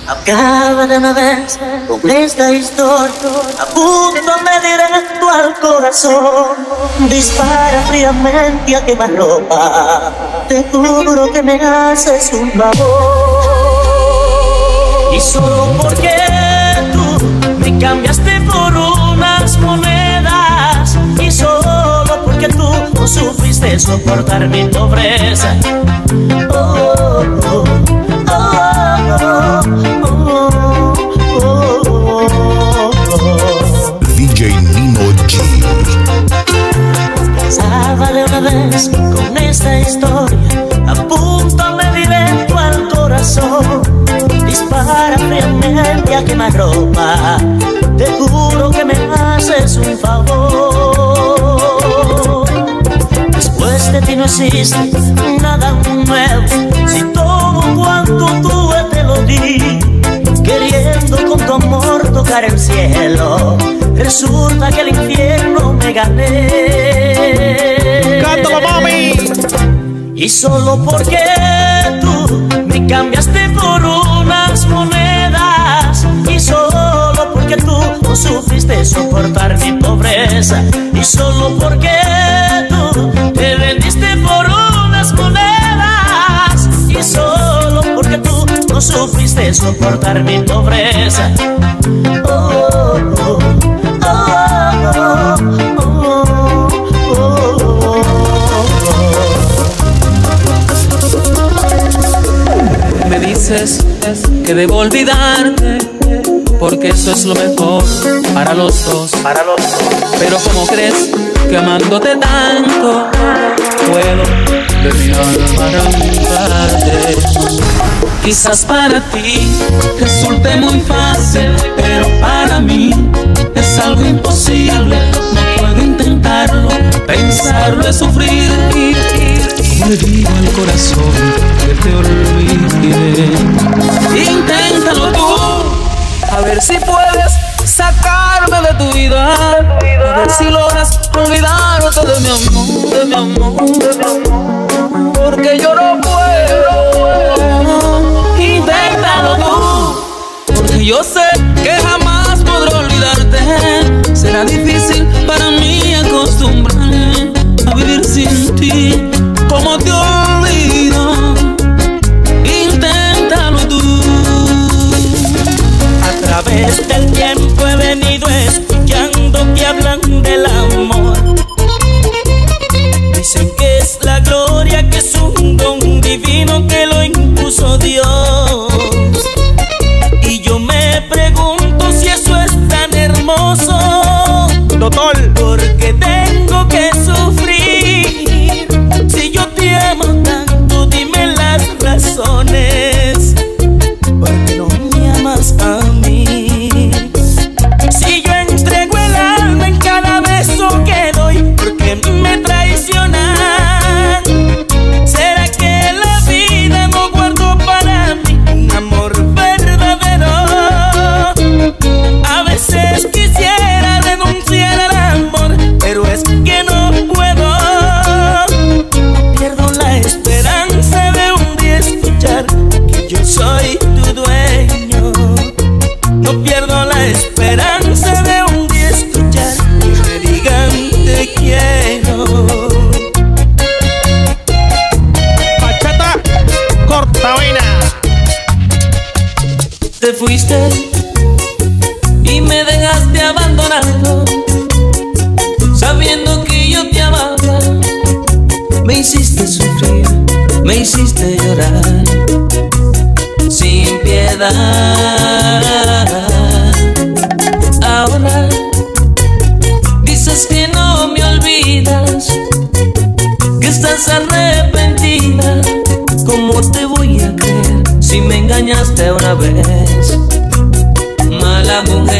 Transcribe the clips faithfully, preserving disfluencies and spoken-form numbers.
Acaba de una vez con esta historia, apúntame directo al corazón. Dispara fríamente a quemarropa, te juro que me haces un favor. Y solo porque tú me cambiaste por unas monedas, y solo porque tú no supiste soportar mi pobreza. Oh, oh, oh, oh, oh, oh, oh, oh. D J Nino G. Sábale una vez con esta historia, apúntame directo al corazón. Dispara fríamente a quemarropa, te juro que me haces un favor. Después de ti no existe nada nuevo, si todo cuanto tuve te lo di. Queriendo con tu amor tocar el cielo, resulta que el infierno me gané. ¡Cántalo, mami! Y solo porque tú me cambiaste por unas monedas, y solo porque tú no supiste soportar mi pobreza, y solo porque tú te vendiste por unas monedas, y solo porque tú no supiste soportar mi pobreza. Oh, oh, oh, oh, oh, oh, oh. Me dices que debo olvidarte, porque eso es lo mejor para los dos, para los dos. Pero ¿cómo crees que amándote tanto puedo de mi alma arrancarte? Quizás para ti resulte muy fácil, pero para mí es algo imposible. No puedo intentarlo, pensarlo es sufrir. Le digo al corazón que te olvide. Inténtalo tú, a ver si puedes sacarme de tu vida, a ver si logras olvidarte de mi amor, de mi amor, de mi amor, porque yo no puedo. Inténtalo tú, porque yo sé que jamás podré olvidarte. Será difícil para mí acostumbrarme a vivir sin ti. ¿Cómo te olvido? Inténtalo tú. A través del tiempo he venido escuchando que hablan del amor. Dicen que es la gloria, que es un don divino que lo impuso Dios. Y yo me pregunto si eso es tan hermoso, Doctor, porque tengo que sufrir. Si yo te amo tanto, dime las razones, porque no me amas a mí. Si yo entrego el alma en cada beso que doy, porque me traicionan. ¿Será que la vida no guardó para mí un amor verdadero? A veces quisiera renunciar al amor, pero es que no puedo. Pierdo la esperanza de un día escuchar que yo soy tu dueño. No pierdo la esperanza de un día escuchar que me digan te quiero. Bachata, cortavena. Te fuiste y me dejaste abandonado, sabiendo que yo te amaba. Me hiciste sufrir, me hiciste llorar sin piedad. Ahora dices que no me olvidas, que estás arrepentida. ¿Cómo te voy a creer si me engañaste una vez? Mala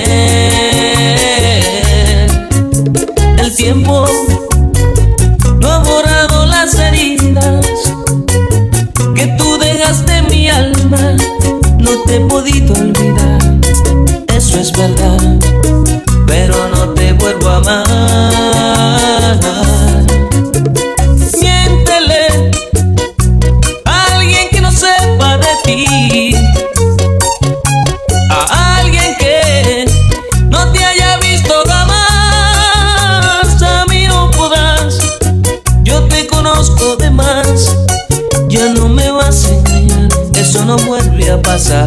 mujer, el tiempo no ha borrado las heridas que tú dejaste en mi alma. No te he podido olvidar, eso es verdad, pero no te vuelvo a amar. Miéntele a alguien que no sepa de ti, no vuelve a pasar.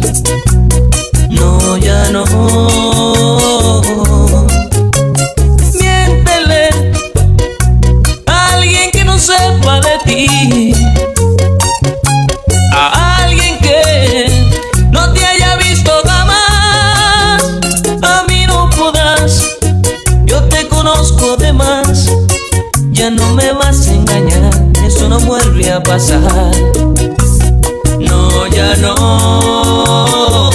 No, ya no. Miéntele a alguien que no sepa de ti, a alguien que no te haya visto jamás. A mí no podrás, yo te conozco de más. Ya no me vas a engañar, eso no vuelve a pasar. No, ya no.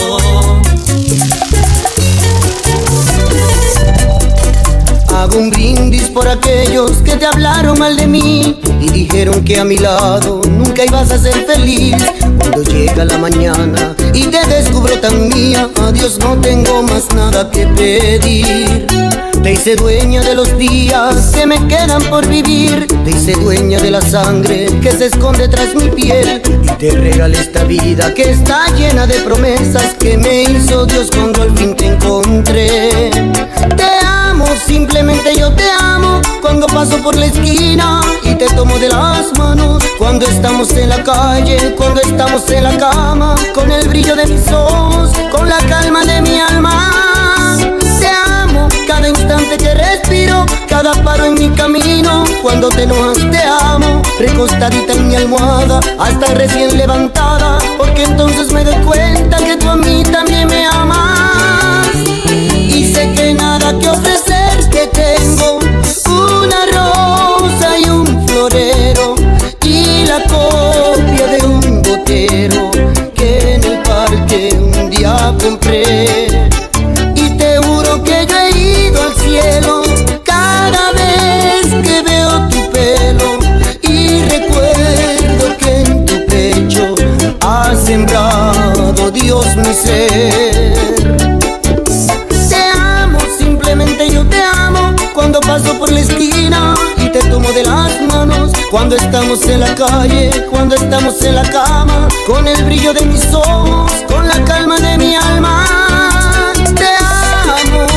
Hago un brindis por aquellos que te hablaron mal de mí y dijeron que a mi lado nunca ibas a ser feliz. Cuando llega la mañana y te descubro tan mía, adiós, no tengo más nada que pedir. Te hice dueña de los días que me quedan por vivir. Te hice dueña de la sangre que se esconde tras mi piel. Y te regalé esta vida que está llena de promesas que me hizo Dios cuando al fin te encontré. Te amo, simplemente yo te amo. Cuando paso por la esquina y te tomo de las manos. Cuando estamos en la calle, cuando estamos en la cama. Con el brillo de mis ojos, con la calma de mi alma. Te amo, cada instante que respiro, cada paro en mi camino. Cuando te enojas te amo, recostadita en mi almohada, hasta recién levantada, porque entonces me doy cuenta que tú a mí también me amas. Y sé que nada que ofrecer que tengo, una rosa y un florero y la copia de un botero que en el parque un día compré. Y te juro que yo he ido al cielo cada vez que veo tu pelo y recuerdo que en tu pecho ha sembrado Dios mi ser. Te amo, simplemente yo te amo. Cuando paso por la esquina y te tomo de las manos. Cuando estamos en la calle, cuando estamos en la cama. Con el brillo de mis ojos, con la calma de mi alma. Te amo.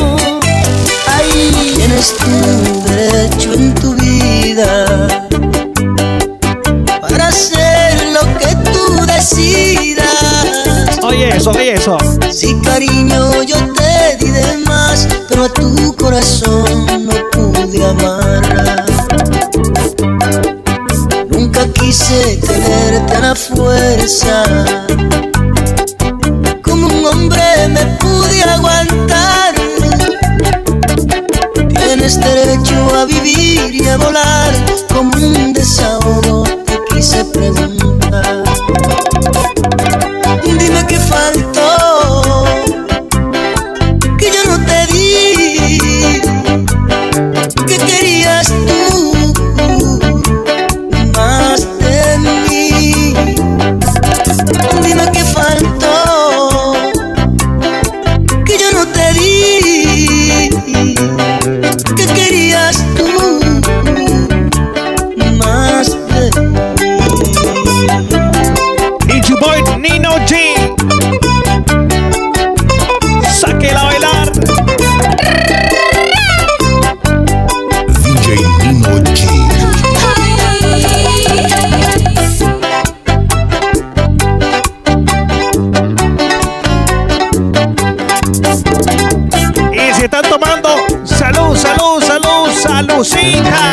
Ay. Tienes tu derecho en tu vida para hacer lo que tú decidas. Oye eso, oye eso. Sí, cariño, yo te di de más, pero a tu corazón no pude amarla. Nunca quise tenerte a la fuerza. Como un hombre me pude aguantar. Tienes derecho a vivir y a volar. Como un desahogo te quise preguntar. Dime qué faltó, que yo no te di. ¿Qué querías tú más de mí? Dime qué faltó, que yo no te di. ¿Qué querías tú más de mí? Y tu boy Nino G. Sáquela a bailar. D J Nino G. Y si están tomando, salud, salud, salud, saludcita.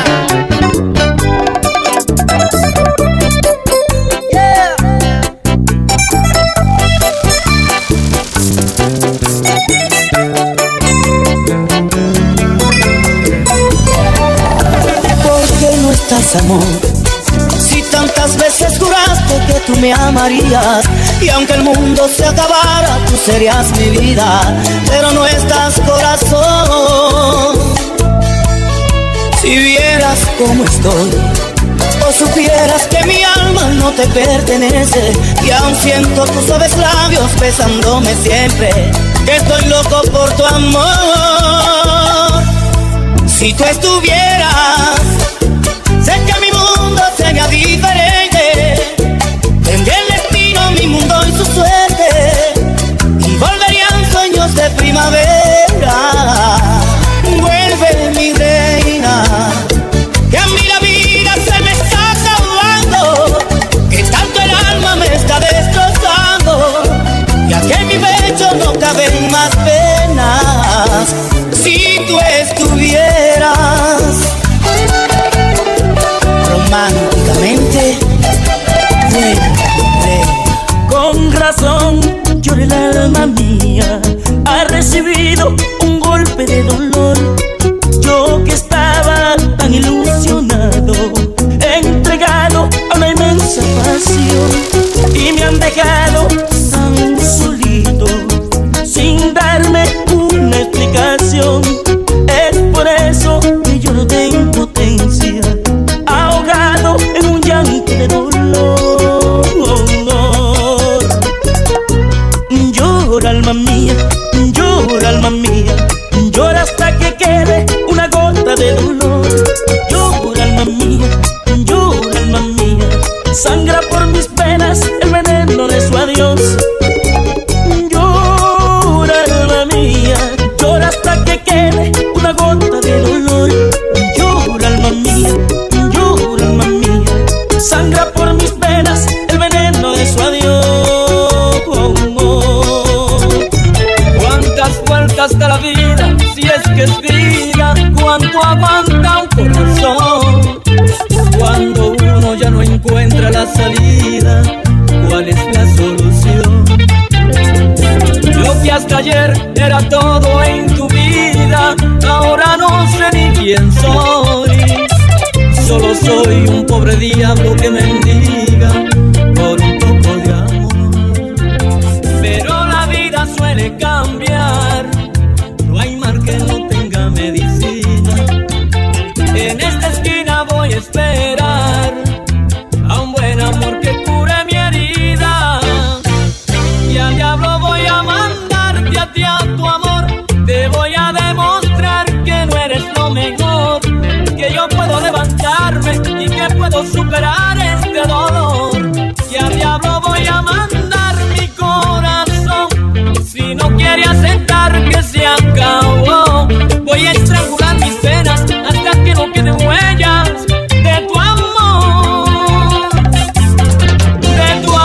Amor, si tantas veces juraste que tú me amarías, y aunque el mundo se acabara, tú serías mi vida, pero no estás, corazón. Si vieras cómo estoy, o supieras que mi alma no te pertenece, y aún siento tus suaves labios besándome siempre, que estoy loco por tu amor. Si tú estuvieras, sé que mi mundo sería diferente. Tendría el destino, mi mundo y su suerte, y volverían sueños de primavera. Vuelve, mi reina, que a mí la vida se me está acabando, que tanto el alma me está destruyendo. mía ha recibido un golpe de dolor. Yo que estaba tan ilusionado, entregado a una inmensa pasión, y me han dejado tan solito, sin darme una explicación. Es por eso que yo no tengo potencia, ahogado en un llanto de dolor. Llora, alma mía, llora, alma mía, llora hasta que quede una gota de dolor. Llora, alma mía, llora, alma mía, sangra por mis penas el veneno de su adiós. Llora, alma mía, llora hasta que quede una gota de dolor. Llora, alma mía, llora, alma mía, sangra por mis penas el veneno de su adiós. Cuántas vueltas da la vida, si es que es vida, cuánto aguanta un corazón. Cuando uno ya no encuentra la salida, ¿cuál es la solución? Lo que hasta ayer era todo en tu vida, ahora no sé ni quién soy. Solo soy un pobre diablo que mendiga por un poco de amor. Pero la vida suele cambiar, no hay mar que no tenga medicina. En esta esquina voy a esperar a un buen amor que cure mi herida. Y al diablo voy a mandarte a ti a tu amor. Te voy a demostrar que no eres lo mejor, que yo puedo levantarme y que puedo superar este dolor. Y al diablo voy a mandar mi corazón. Si no quiere aceptar que se acabó, voy a estrangular mis penas hasta que no queden huellas de tu amor, de tu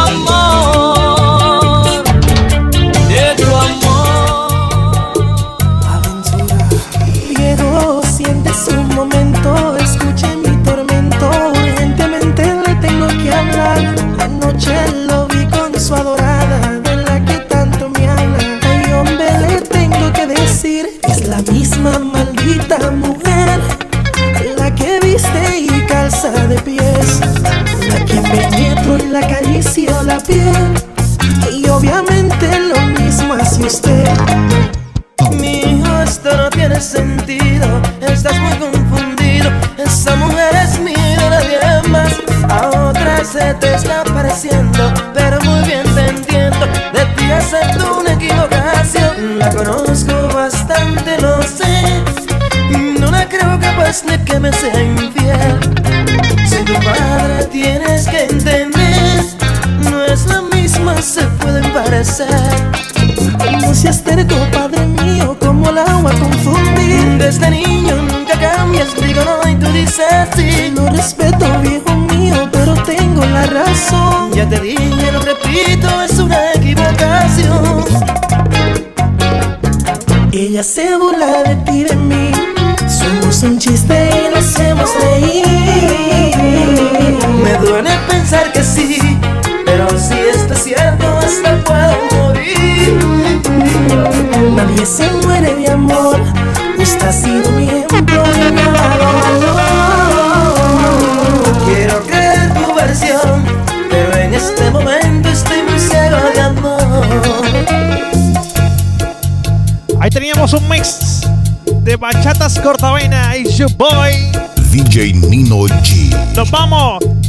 amor, de tu amor. Aventura. Viejo, siente su momento, escuche mi tormento. Urgentemente le tengo que hablar. Anoche lo vi con su adorada, de la que tanto me habla. Ay, hombre, le tengo que decir, es la misma maldita mujer, la que viste y calza de pies, la que penetro y la acaricio la piel. Y obviamente lo mismo hace usted. Mi hijo, esto no tiene sentido, estás muy confundido. Esa mujer es mía, nadie más. A otra se te está pareciendo, pero muy bien te entiendo. De ti acepto una equivocación. La conozco bastante, lo sé. No la creo capaz de que me sea infiel. Si tu padre tienes que entender, no es la misma, se pueden parecer. No seas terco, padre mío, como el agua confundir. Desde niño nunca cambias, digo no y tú dices sí. Lo respeto, viejo mío, pero tengo la razón. Ya te dije, lo repito, es una equivocación. Ella se burla de ti y de mí, somos un chiste y la hacemos reír. Me duele pensar que sí, pero si esto es cierto, hasta puedo morir. Nadie se muere de amor, usted ha sido mi ejemplo y me ha dado valor. Quiero creer tu versión, pero en este momento estoy muy ciego de amor. Ahí teníamos un mix de bachatas cortavena y su boy D J Nino G. Nos vamos